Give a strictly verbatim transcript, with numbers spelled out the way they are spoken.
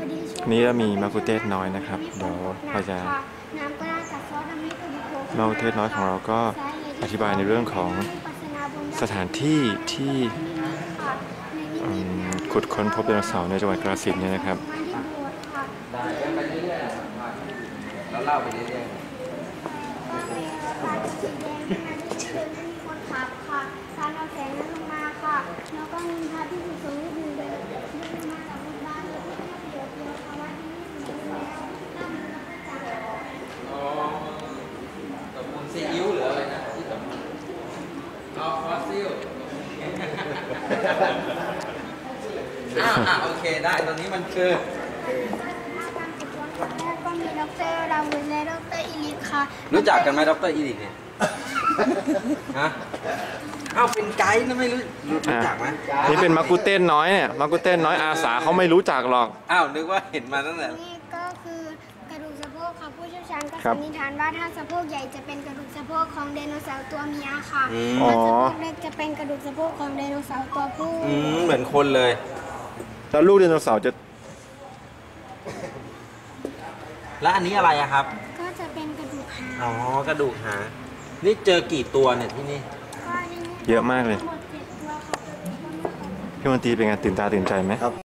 วันนี้เรามีมะกุเทศน้อยนะครับเดี๋ยวเราจะมะกุเทศน้อยของเราก็อธิบายในเรื่องของสถานที่ที่ขุดค้นพบไดโนเสาร์ในจังหวัดกาฬสินธุ์เนี่ยนะครับได้ไปเรื่อยๆแล้วเล่าไปเรื่อยๆคนขับค่ะการเอาแสงนั้นลงมาค่ะแล้วก็มีพระที่สูงยืนเดินมาจากบนบ้านแล้วก็เดี๋ยวเดียวค่ะว่าที่นี่สูงแล้วตั้งแล้วก็จับอ๋อตบมูลซีอิ๊วหรืออะไรนะที่ตบมูลอ๋อฟอสซิลอ่าอ่าโอเคได้ตอนนี้มันคือก็มีดรราวุฒิและดรอิลิทค่ะรู้จักกันไหมดรอีริกเนี่ยฮะอ้าวเป็นไกด์นะไม่รู้รู้จักไหมนี่เป็นมะกุเทศน้อยเนี่ยมะกุเทศน้อยอาสาเขาไม่รู้จักหรอกอ้าวนึกว่าเห็นมาตั้งแต่นี่ก็คือกระดูกสะโพกค่ะผู้เชี่ยวชาญก็สันนิษฐานว่าถ้าสะโพกใหญ่จะเป็นกระดูกสะโพกของไดโนเสาร์ตัวเมียค่ะถ้าสะโพกเล็กจะเป็นกระดูกสะโพกของไดโนเสาร์ตัวผู้เหมือนคนเลยแล้วลูกไดโนเสาร์จะแล้วอันนี้อะไรอะครับก็จะเป็นกระดูกหางอ๋อกระดูกหางนี่เจอกี่ตัวเนี่ยที่นี่เยอะมากเลยพี่มนตรีเป็นไงตื่นตาตื่นใจไหมครับ